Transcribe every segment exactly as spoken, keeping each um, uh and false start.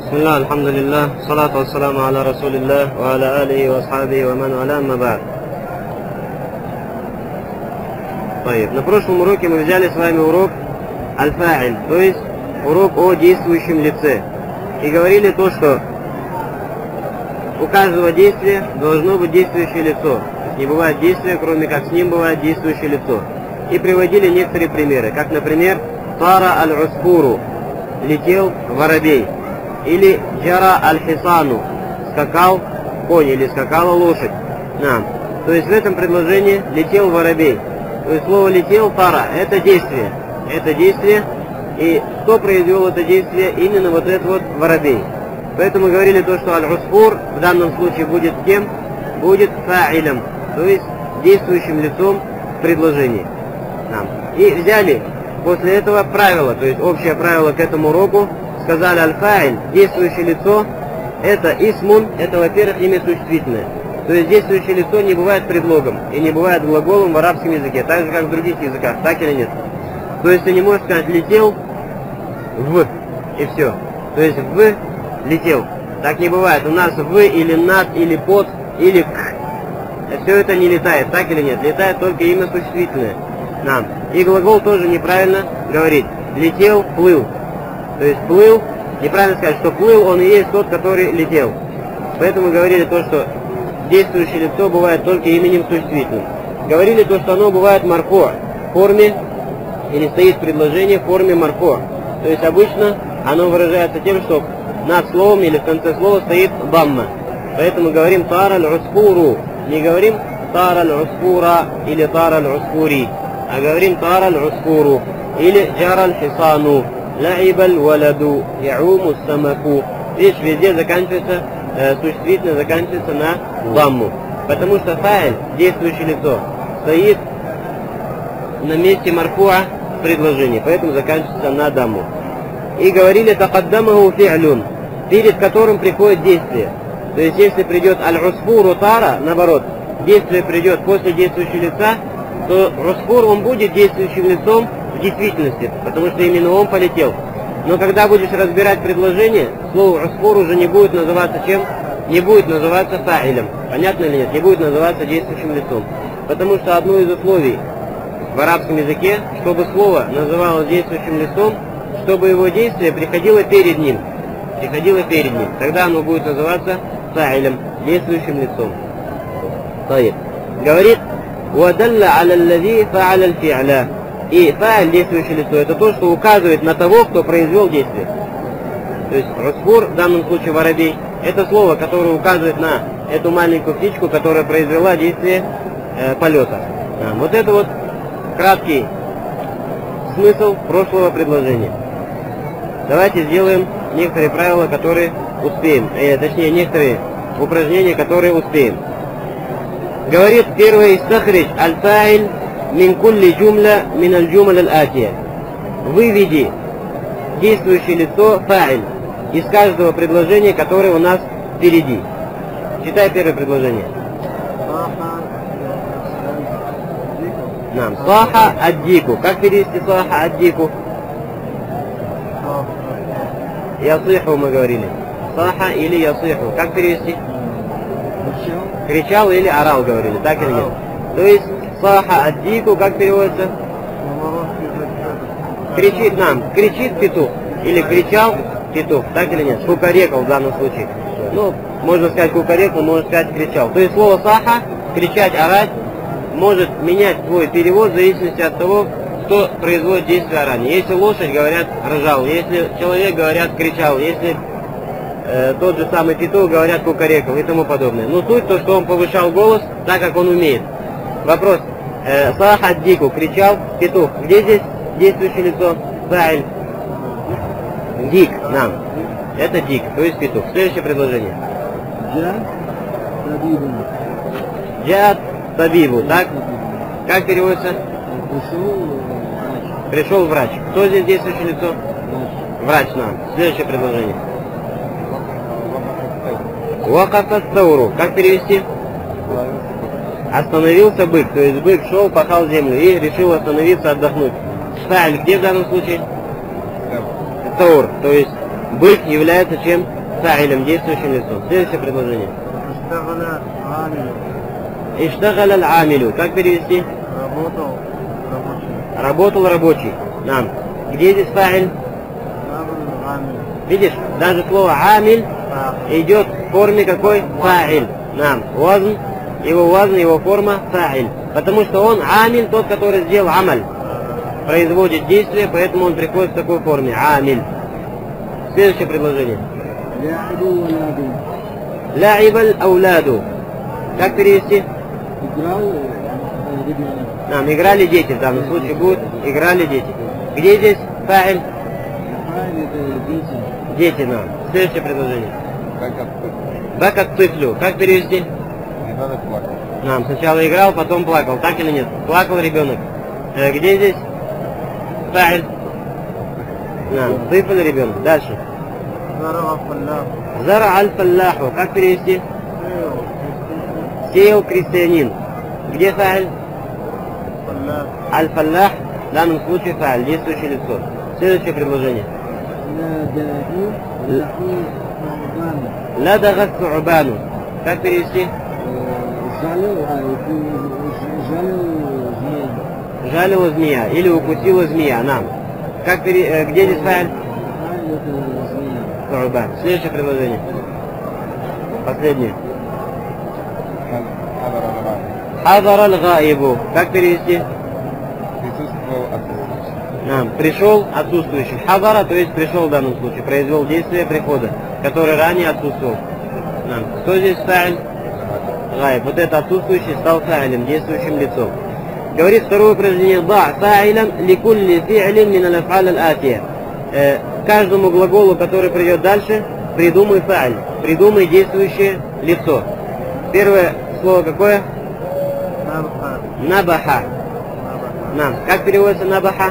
Бисмилlah, алхамдулиллах, салату вассаламу аля расулиллах, ва аля алихи ва асхабихи ва ман валя, амма ба'д. На прошлом уроке мы взяли с вами урок аль-фа'иль, то есть урок о действующем лице. И говорили то, что у каждого действия должно быть действующее лицо. Не бывает действия, кроме как с ним бывает действующее лицо. И приводили некоторые примеры, как, например, тара аль-усфуру, летел воробей. Или джара аль-хисану, скакал конь или скакала лошадь. Да. То есть в этом предложении летел воробей. То есть слово летел, тара, это действие. Это действие. И кто произвел это действие? Именно вот этот вот воробей. Поэтому говорили то, что аль-усфур в данном случае будет кем? Будет фа'илем, то есть действующим лицом в предложении. Да. И взяли после этого правило, то есть общее правило к этому уроку. Сказали аль-фа'иль, действующее лицо, это исмун, это, во-первых, имя существительное. То есть действующее лицо не бывает предлогом и не бывает глаголом в арабском языке, так же, как в других языках, так или нет. То есть ты не можешь сказать летел в, и все. То есть в летел. Так не бывает. У нас в или над, или под, или к. Все это не летает, так или нет. Летает только имя существительное. Да. И глагол тоже неправильно говорить. Летел, плыл. То есть плыл, неправильно сказать, что плыл, он и есть тот, который летел. Поэтому говорили то, что действующее лицо бывает только именем существительным. Говорили то, что оно бывает марфо в форме, или стоит в предложении в форме марфо. То есть обычно оно выражается тем, что над словом или в конце слова стоит дамма. Поэтому говорим тара аль-усфуру. Не говорим тара аль-усфура или тара аль-усфури, а говорим тара аль-усфуру или джара аль-хисану. Ла'ибаль валаду, я'уму самаку. Видишь, везде заканчивается, э, существительное заканчивается на дамму. Потому что фа'иль, действующее лицо, стоит на месте марфуа в предложении, поэтому заканчивается на дамму. И говорили такаддамаху фи'люн, перед которым приходит действие. То есть если придет аль-усфуру тара, наоборот, действие придет после действующего лица, то усфур он будет действующим лицом в действительности, потому что именно он полетел. Но когда будешь разбирать предложение, слово усфур уже не будет называться чем? Не будет называться фа'илем. Понятно или нет? Не будет называться действующим лицом. Потому что одно из условий в арабском языке, чтобы слово называлось действующим лицом, чтобы его действие приходило перед ним. Приходило перед ним. Тогда оно будет называться фа'илем, действующим лицом. Таиб. Говорит, وَدَلَّ عَلَى الَّذِي فَعَلَ الْفِعْلَ. И фа'иль, действующее лицо, это то, что указывает на того, кто произвел действие. То есть усфур, в данном случае воробей, это слово, которое указывает на эту маленькую птичку, которая произвела действие э, полета. А, вот это вот краткий смысл прошлого предложения. Давайте сделаем некоторые правила, которые успеем, э, точнее некоторые упражнения, которые успеем. Говорит первое, истахридж аль-фа'иль мин кулли джумля мин аль-джумаль аль-атия. Выведи действующее лицо фа'иль из каждого предложения, которое у нас впереди. Читай первое предложение. Нам. Саха аддику. Как перевести саха аддику? Ясиху мы говорили. Саха или ясиху. Как перевести? Кричал или орал, говорили, так или нет? То есть саха аддику, как переводится? Кричит нам, кричит петух. Или кричал петух, так или нет? Кукарекал в данном случае. Ну, можно сказать кукарекал, можно сказать кричал. То есть слово саха, кричать, орать, может менять свой перевод в зависимости от того, кто производит действие орания. Если лошадь, говорят, ржал. Если человек, говорят, кричал. Если э, тот же самый петух, говорят, кукарекал и тому подобное. Но суть то, что он повышал голос, так как он умеет. Вопрос. Э, Саха дику, кричал петух. Где здесь действующее лицо? Фа'иль. Дик, нам. Это дик, то есть петух. Следующее предложение. Джад табибу, так? Как переводится? Пришел врач. Кто здесь действующее лицо? Врач нам. Следующее предложение. Вакафа тауру. Как перевести? Остановился бык. То есть бык шел, пахал землю и решил остановиться, отдохнуть. Фа'иль где в данном случае? Таур. То есть бык является чем? фаилем, действующим лицом. Следующее предложение. Иштагаля амилю. Иштагал аль-амилю. Как перевести? Работал рабочий. Работал рабочий. Нам. Где здесь фаиль? Амиль. Видишь, даже слово амиль идет в форме какой? Фаиль. Нам. Вазн, его вазн, его форма фаиль. Потому что он амиль, тот, который сделал амаль. Производит действие, поэтому он приходит в такой форме. Амиль. Следующее предложение. Ла'ибаль ауладу. Как перевести? Играл ребенок. Нам играли дети, в данном случае будет играли дети. Где здесь фаиль? Фаиль это дети. Дети нам. Следующее предложение. Как Бакат тыфлю. Как перевести? ребенок плакал. Нам. Сначала играл, потом плакал. Так или нет? Плакал ребенок. Э, где здесь фаиль? Нам. Тыфль ребенок. Дальше. Зарава фаллах. Зара аль-фаллаху. Как перевести? Сеял крестьянин. Где фаиль? Фаллах. Аль-фаллах. В данном случае фаиль. Действующее лицо. Следующее предложение. Ладага су'бану. Как перевести? Жалила змея. Или укусила змея. Нам. Как пере... э, где здесь фаиль? Су'бан. Следующее предложение. Последнее. Хадар аль-гаибу. Как перевести? Нам. Пришел отсутствующий. Хадара, то есть пришел в данном случае. Произвел действие прихода, который ранее отсутствовал. Нам. Кто здесь фаиль? Гаиб. Вот это отсутствующий стал фаилем, действующим лицом. Говорит второе упражнение. Да, фаилям ликулли фи'лин мин аль-аф'аль аль-атия. Каждому глаголу, который придет дальше, придумай фаиль. Придумай действующее лицо. Первое слово какое? Набаха. Нам. Как переводится набаха?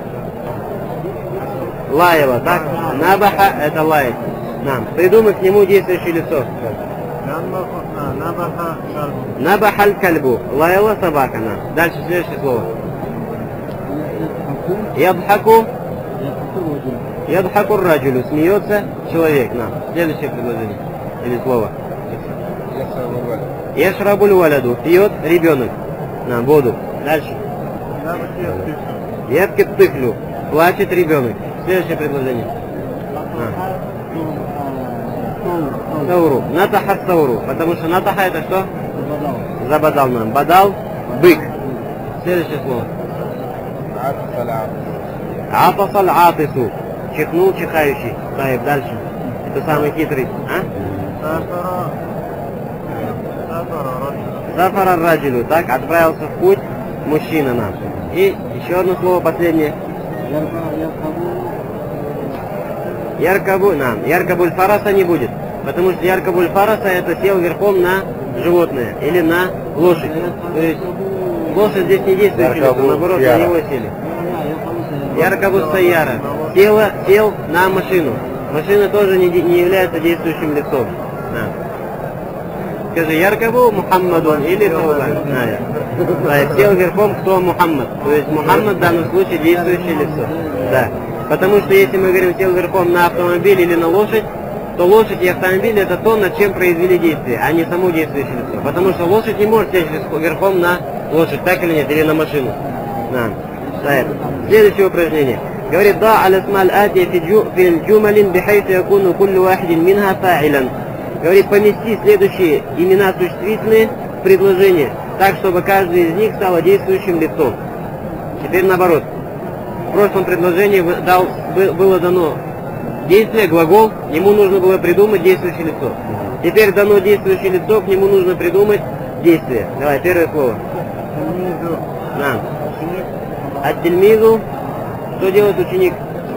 Лаяла, так? Набаха это лаять. Нам. Придумай к нему действующее лицо. Набаха аль-кальбу. Лаяла собака. Нам. Дальше следующее слово. Ядхаку. Ядхаку раджулю. Смеется человек. Нам. Следующее предложение. Или слово. Яшрабуль валяду. Пьет ребенок. Нам. Воду. Дальше. Ябки тыфлю. Плачет ребенок. Следующее предложение. Тауру. Натаха тауру. Потому что натаха это что? Забадал нам. Бадал. Бык. Следующее слово. Атасаль атису. Чихнул чихающий. Таиб, дальше. Это самый хитрый. А? Сафара раджилю. Так, отправился в путь мужчина нам. И еще одно слово последнее. Яркабу, нам. Яркабуль фараса не будет. Потому что яркабуль фараса это сел верхом на животное или на лошадь. То есть лошадь здесь не действует, наоборот, на него сели. Яркабуль саяра. Села, сел на машину. Машина тоже не, не является действующим лицом. Да. Скажи, яркабу Мухаммадун или Таулан. Да. Сел верхом, кто Мухаммад. То есть Мухаммад в данном случае действующее лицо. Да. Потому что если мы говорим сел верхом на автомобиль или на лошадь, то лошадь и автомобиль это то, над чем произвели действие, а не само действующее лицо. Потому что лошадь не может сесть верхом на лошадь, так или нет, или на машину. Да. Да. Следующее упражнение. Говорит, да, аль-асмаль атия фи джумалин бихайсу якуну куллю вахидин минха фа'илян. Говорит, помести следующие имена существительные в предложение, так, чтобы каждый из них стало действующим лицом. Теперь наоборот. В прошлом предложении дал, было дано действие, глагол, ему нужно было придумать действующее лицо. Теперь дано действующее лицо, к нему нужно придумать действие. Давай, первое слово. На. Ат-тильмизу. Что делает ученик?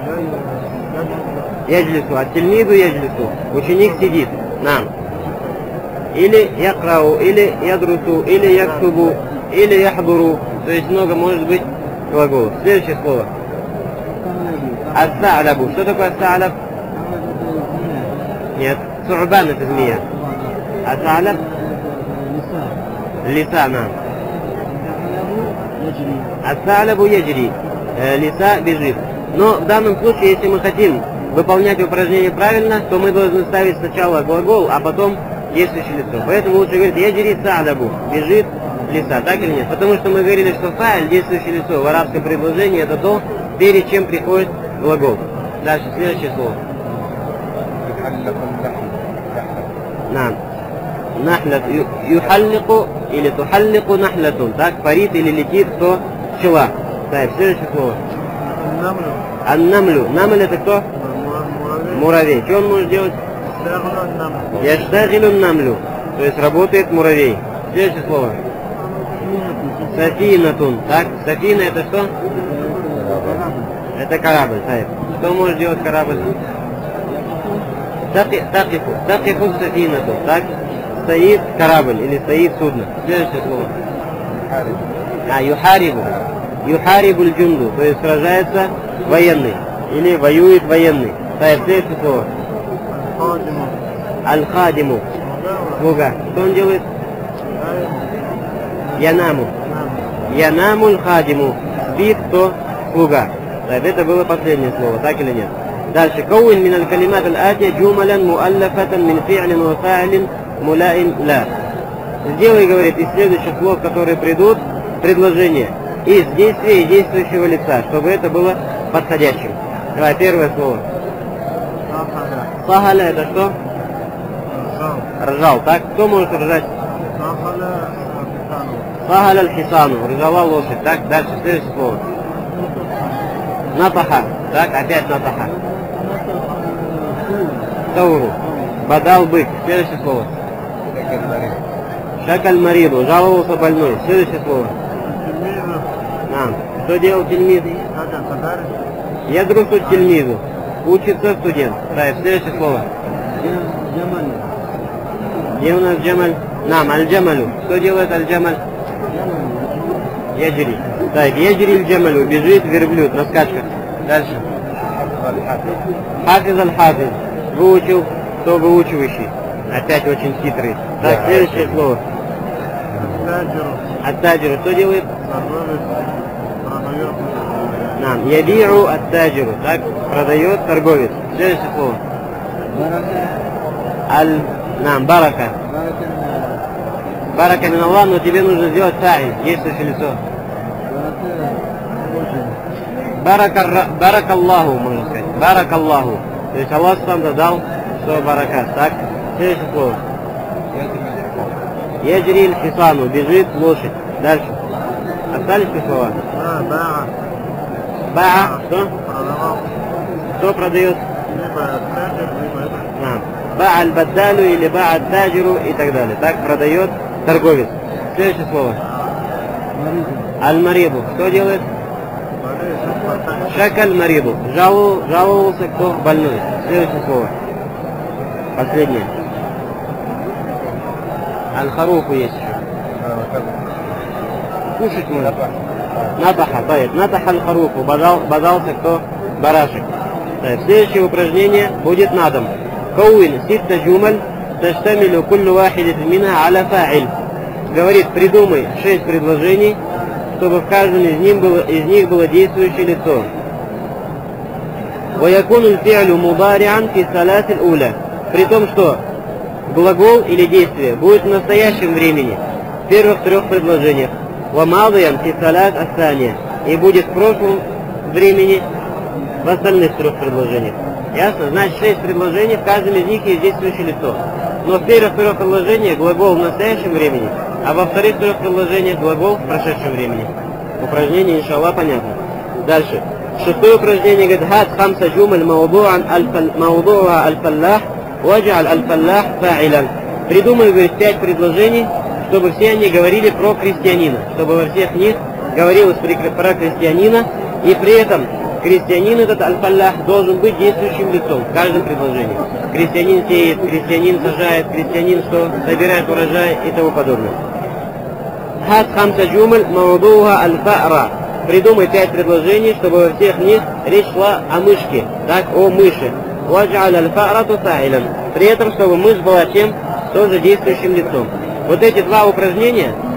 Яджлису. Ат-тильмизу яджлису. Ученик сидит. Нам. Или якрау, или ядрусу, или яксубу, или яхдуру. То есть много может быть глаголов. Следующее слово. Ас-са'лабу. Что такое ас-са'лаб? Нет. Су'бан это змея. Ас-са'лаб? Лиса, нам. Ас-са'лабу яджри. Лиса бежит. Но в данном случае, если мы хотим выполнять упражнение правильно, то мы должны ставить сначала глагол, а потом действующее лицо. Поэтому лучше говорить «яджри са'дабу», бежит лиса, так или нет? Потому что мы говорили, что фа'иль, действующее лицо в арабском предложении, это то, перед чем приходит глагол. Дальше, следующее слово. Нам. Нахлят юхаллику или тухаллику нахлятун. Так, парит или летит, то пчела. Так, следующее слово. Аннамлю. Намль это кто? Муравей. Что он может делать? Яштагилю намлю. То есть работает муравей. Следующее слово. Сафинатун. Так, сафина это что? Это корабль. Так. Что может делать корабль? Такифу. Такифу сафинатун. Так, стоит корабль или стоит судно. Следующее слово. А, юхарибу. Юхарибу джунду. То есть сражается военный. Или воюет военный. Так, следующее слово. Аль-хадиму. Слуга. Что он делает? Янаму. Янаму аль-хадиму. Спит кто? Слуга. Так, это было последнее слово, так или нет? Дальше. Кауин мин аль-калимат аль-атия джумалян муаллафатан мин фи'лин ва фа'илин мулаин ла. Сделай, говорит, из следующих слов, которые придут, предложение из действия и действующего лица, чтобы это было подходящим. Давай, первое слово. Сахаля это что? Ржал. Так, кто может ржать? Сахаля аль-хисану. Ржала лошадь. Так, дальше, следующее слово. Натаха. Так, опять натаха. Тауру. Бадал бык. Следующее слово. Шакаль мариду. Жаловался больной. Следующее слово. А, что делал тельмиз? Я дружу тельмизу. Учится студент. Так, следующее слово. Где у нас джамаль? Нам, аль-джамалю. Что делает аль-джамаль? Яджри. Так, яджри аль-джамалю. Бежит верблюд на скачках. Дальше. Хафиз аль-хафиз. Выучил, кто выучивающий. Опять очень хитрый. Так, следующее слово. Ат-таджиру. Что делает? Нам. Ябиру ат-таджиру. Так, продает торговец. Следующее слово. Аль... Нам, барака. Барака мин Аллах, но тебе нужно сделать фа'иль, действующее лицо. Барака, барака Аллаху, можно сказать. Барака Аллаху. То есть Аллах сам дал, что барака. Так, следующее слово. Яджри аль-хисану, бежит лошадь. Дальше. Остались ли слова? Баа. Что? Кто продает? Баа аль-баддалю или баа аль-таджиру и так далее. Так продает торговец. Следующее слово. Аль-мариду. Кто делает? Шакаль мариду. Жалу, жаловался кто? Больной. Следующее слово. Последнее. Аль-харуфу есть еще. Кушать можно. Натаха, поет. Натаха аль-харуфу. Бадался кто? Барашек. Так, следующее упражнение будет на дом. Кауин ситта джумаль таштамилю куллю вахидат минха аля фа'иль. Говорит, придумай шесть предложений, чтобы в каждом из них было, из них было действующее лицо. ويكون الفعل مضارعا في الثلاث الأولى. При том, что глагол или действие будет в настоящем времени, в первых трех предложениях. وماضيا في الثلاث الثانية. И будет в прошлом времени в остальных трех предложениях. Ясно? Значит, шесть предложений, в каждом из них есть действующее лицо. Но в первых трех предложениях глагол в настоящем времени, а во вторых трех предложениях глагол в прошедшем времени. Упражнение, иншаллах, понятно. Дальше. Шестое упражнение говорит: хат хамса джумаль маудуан маудуа аль-фаллах ваджаль аль-фаллах фа'iлян. Придумай, говорит, пять предложений, чтобы все они говорили про крестьянина. Чтобы во всех них говорилось про крестьянина, и при этом крестьянин этот аль-фаллах должен быть действующим лицом в каждом предложении. Крестьянин сеет, крестьянин сажает, крестьянин что собирает урожай и тому подобное. Хат хамса джумаль маудуа аль-фа'ра. Придумай пять предложений, чтобы во всех них речь шла о мышке, так, о мыши. Ваджаль аль-фа'рату фа'iлян. При этом, чтобы мышь была тем, тоже действующим лицом. Вот эти два упражнения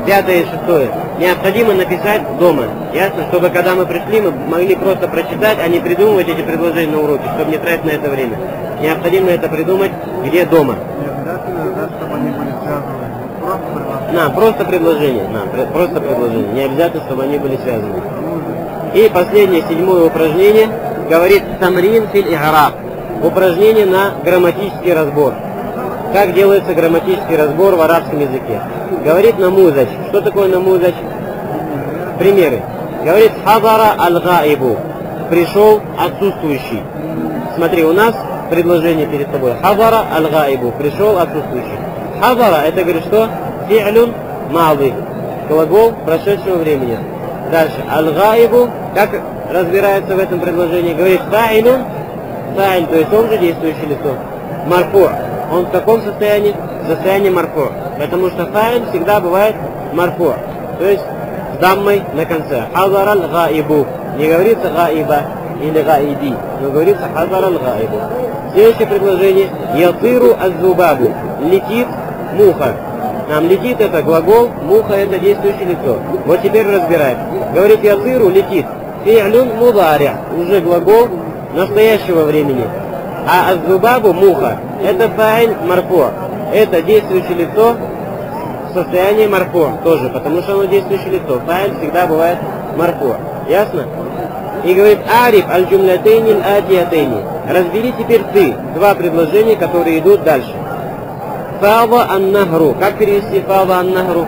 пятое и шестое необходимо написать дома. Ясно? Чтобы когда мы пришли, мы могли просто прочитать, а не придумывать эти предложения на уроке, чтобы не тратить на это время. Необходимо это придумать где дома. Не обязательно, да, чтобы они были связаны. Просто предложения. На, просто предложение. На, пр- просто предложение. Не обязательно, чтобы они были связаны. И последнее, седьмое упражнение, говорит тамрин фил играб. Упражнение на грамматический разбор. Как делается грамматический разбор в арабском языке? Говорит намузач. Что такое намузач? Примеры. Говорит хазара аль-гаибу. Пришел отсутствующий. Смотри, у нас предложение перед тобой. Хазара аль-гаибу. Пришел отсутствующий. Хазара это говорит что? Фи'люн мады. Глагол прошедшего времени. Дальше. Аль-гаибу. Как разбирается в этом предложении? Говорит фа'илюн. Фа'иль, то есть он же действующее лицо. Марфу. Он в каком состоянии? В состоянии марфу. Потому что фа'иль всегда бывает марфу. То есть с даммой на конце. Хазар аль-гаибу. Не говорится гаиба или гаиди, но говорится хазар аль-гаибу. Следующее предложение. Ятыру аз-зубабу. Летит муха. Нам летит это глагол, муха это действующее лицо. Вот теперь разбираем. Говорит ятыру летит. Фи'люн мудари. Уже глагол настоящего времени. А аз-зубабу муха. Это фа'иль марфу. Это действующее лицо в состоянии марфу тоже, потому что оно действующее лицо. Фа'иль всегда бывает марфу. Ясно? И говорит ариф аль-джумлятейни аль-атиятейни. Разбери теперь ты два предложения, которые идут дальше. Фава ан-нахру. Как перевести фава ан-нахру?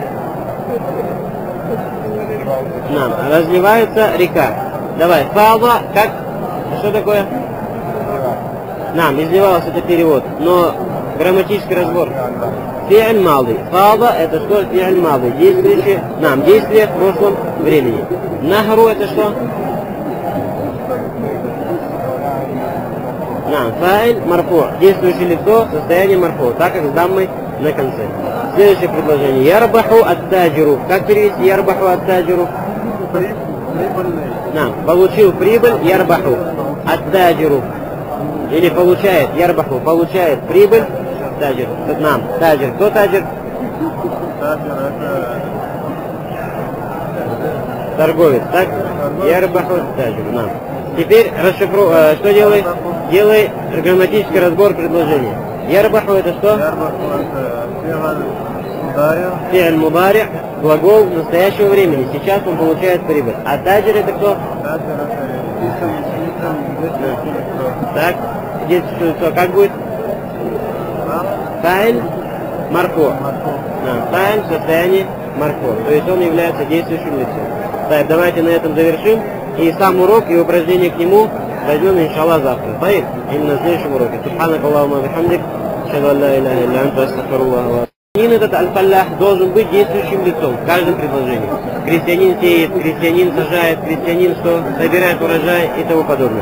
Нам. Разливается река. Давай. Фава. Как? Что такое? Нам. Изливалось это перевод. Но грамматический разбор. Фи'аль мады. Фава это что? Фи'аль мады. Действующее. Нам. Действие в прошлом времени. Нахру это что? Нам. Фа'иль марфу. Действующее лицо, состояние марфу, так как с даммой на конце. Следующее предложение. Ярбаху ат-таджиру. Как перевести ярбаху ат-таджиру? Прибыльный. Нам. Получил прибыль ярбаху ат-таджиру. Или получает ярбаху. Получает прибыль таджир. Нам. Таджир. Кто таджир? Таджир это... Торговец. Так? Ярбаху ат-таджиру. Нам. Теперь расшифру... Э, что делай? Делай грамматический разбор предложения. Ярбаху это что? Ярбаху это фи'аль мудари. Фи'аль мудари, глагол настоящего времени. Сейчас он получает прибыль. А таджир это кто? Таджир это истом, истом, действующее лицо. Так, действующее лицо. Как будет? Фа'иль марфу. Да, фа'иль в состоянии марфу. То есть он является действующим лицом. Так, давайте на этом завершим. И сам урок, и упражнение к нему возьмем, иншаллах, завтра. Таиб, или на следующем уроке. Субханак Аллахума бихамдик, шаду алла иляха илля анта, астагфируллах. Крестьянин этот аль-фаллах должен быть действующим лицом в каждом предложении. Крестьянин сеет, крестьянин сажает, крестьянин что? Собирает урожай и тому подобное.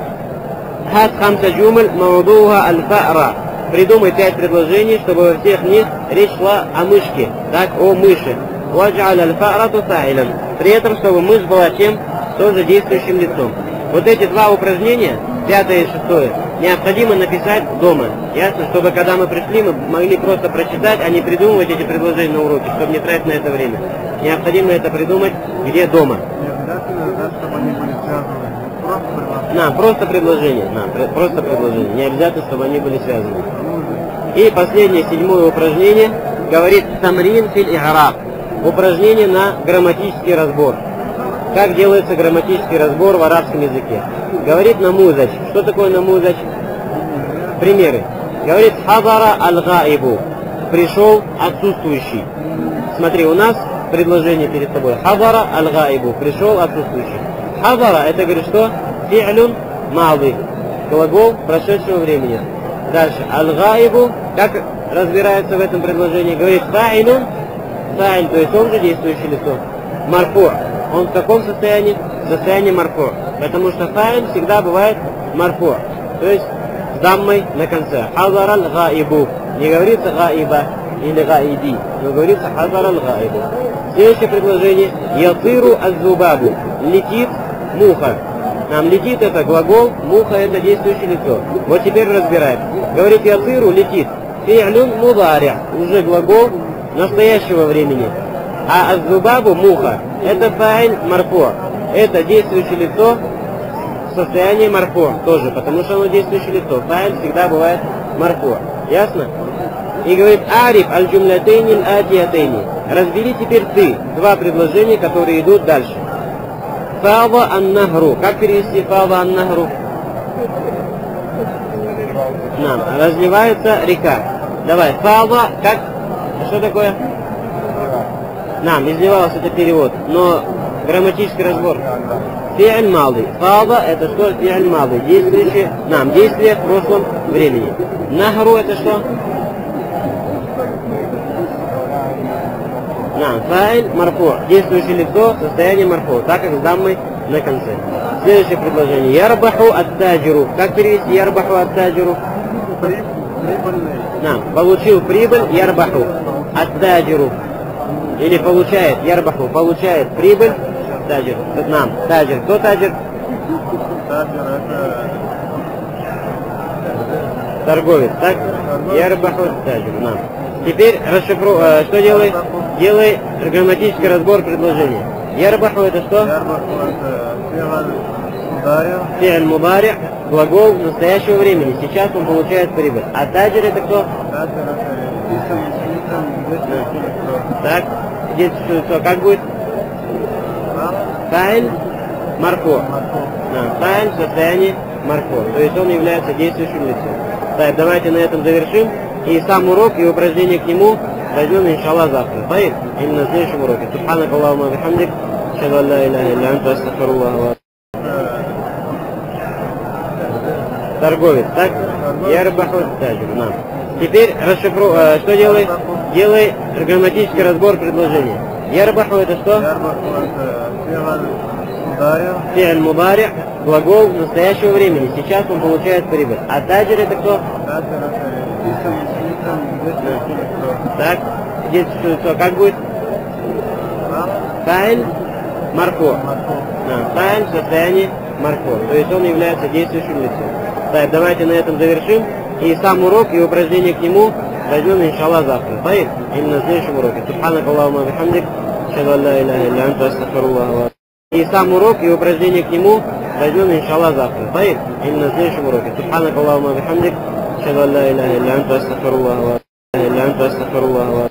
Хат хамса джумаль маудуха аль-фа'ра. Придумай пять предложений, чтобы во всех них речь шла о мышке, так, о мыши. Вадж'аль аль-фа'рату фа'илан. При этом, чтобы мышь была чем? Тоже действующим лицом. Вот эти два упражнения, пятое и шестое, необходимо написать дома. Ясно? Чтобы когда мы пришли, мы могли просто прочитать, а не придумывать эти предложения на уроке, чтобы не тратить на это время. Необходимо это придумать где дома. Не обязательно, да, чтобы они были связаны. Просто предложения. На, просто предложение. На, пр- просто предложение. Не обязательно, чтобы они были связаны. И последнее, седьмое упражнение, говорит тамрин фил играб. Упражнение на грамматический разбор. Как делается грамматический разбор в арабском языке? Говорит намузач. Что такое намузач? Примеры. Говорит хазара аль-гаибу. Пришел отсутствующий. Смотри, у нас предложение перед тобой. Хазара аль-гаибу. Пришел отсутствующий. Хазара это говорит что? Фи'люн мады. Глагол прошедшего времени. Дальше. Аль-гаибу. Как разбирается в этом предложении? Говорит фа'илюн. Фа'иль, то есть он же действующее лицо. Марфу. Он в каком состоянии? В состоянии марфу. Потому что фа'иль всегда бывает марфу. То есть с даммой на конце. Хазар аль-гаибу. Не говорится гаиба или гаиди, но говорится хазар аль-гаибу. Следующее предложение. Ятыру аз-зубабу. Летит муха. Нам летит это глагол, муха это действующее лицо. Вот теперь разбираем. Говорит ятыру летит. Фи'люн мудари. Уже глагол настоящего времени. А аззубабу, муха, это фаиль марфу. Это действующее лицо в состоянии марфу тоже, потому что оно действующее лицо. Фаиль всегда бывает марфу. Ясно? И говорит, ариф аль-джумлятейни аль-атиятейни. Разбери теперь ты два предложения, которые идут дальше. Фава ан-нахру. Как перевести фава ан-нахру? Нам. Разливается река. Давай. Фава, как? Что такое? Нам. Изливался это перевод. Но грамматический разбор. Фи'аль малый. Фава это что? Фи'аль малый. Действующее. Нам. Действие в прошлом времени. Нахру это что? Нам. Фаиль марфу. Действующее лицо в состоянии марфу. Так как с даммой на конце. Следующее предложение. Ярбаху ат-таджиру. Как перевести ярбаху ат-таджиру? Нам. Получил прибыль ярбаху ат-таджиру. Или получает ярбаху. Получает прибыль таджир. Нам. Таджир. Кто таджир? Таджир это... Торговец. Так? Ярбаху ат-таджиру. Нам. Теперь расшифру... Э, что делай? Делай грамматический разбор предложения. Ярбаху это что? Ярбаху это фи'аль мудари, глагол настоящего времени. Сейчас он получает прибыль. А таджир это кто? Таджир это исм, исм, действующее лицо. Так, действующее лицо как будет? Фаиль марфу. Да, фаиль в состоянии марфу. То есть он является действующим лицом. Так, давайте на этом завершим. И сам урок, и упражнение к нему возьмем, иншаллах, завтра. Поехали. Именно на следующем уроке. Субханак Аллахума бихамдик. Ашхаду ан ла иляха илля анта, астагфируллах. Торговец, так? Ярбаху таджир. Нам. Теперь расшифру... Э, что делай? Делай грамматический разбор предложения. Ярбаху это что? Ярбаху это фи'аль мудари, глагол настоящего времени. Сейчас он получает прибыль. А таджир это кто? Таджир это исм, исм, действующее лицо. Так, действующее лицо как будет? Фаиль марфу. Да, фаиль в состоянии марфу. То есть он является действующим лицом. Так, давайте на этом завершим. И сам урок, и упражнение к нему возьмем, иншаллах, завтра. Поехали. Именно на следующем уроке. Субханак Аллахума бихамдик. Ашхаду ан ла иляха илля анта, астагфируллах. И сам урок, и упражнение к нему возьмем, иншаллах, завтра. Поехали. Именно на следующем уроке. Субханак Аллахума бихамдик. Ашхаду ан ла иляха илля анта, астагфируллах.